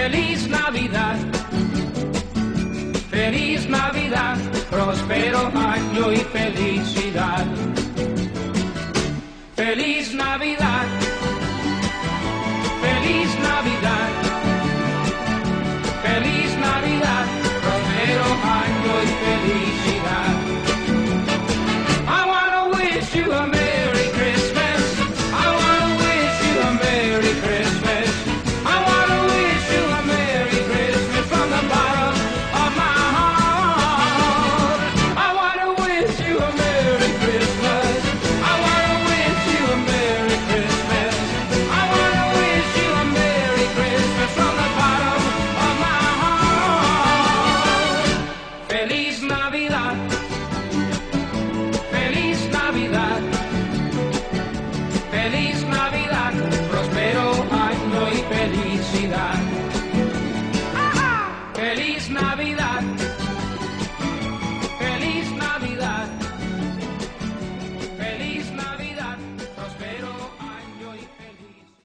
Feliz Navidad, feliz Navidad, próspero año y felicidad. Feliz Navidad, feliz Navidad, feliz Navidad, próspero año y felicidad. I wanna wish you a Merry Christmas. I wanna wish you a Merry Christmas. I wanna wish you a Merry Christmas from the bottom of my heart. I wanna wish you a Merry Christmas. I wanna wish you a Merry Christmas. I wanna wish you a Merry Christmas from the bottom of my heart. Feliz Navidad,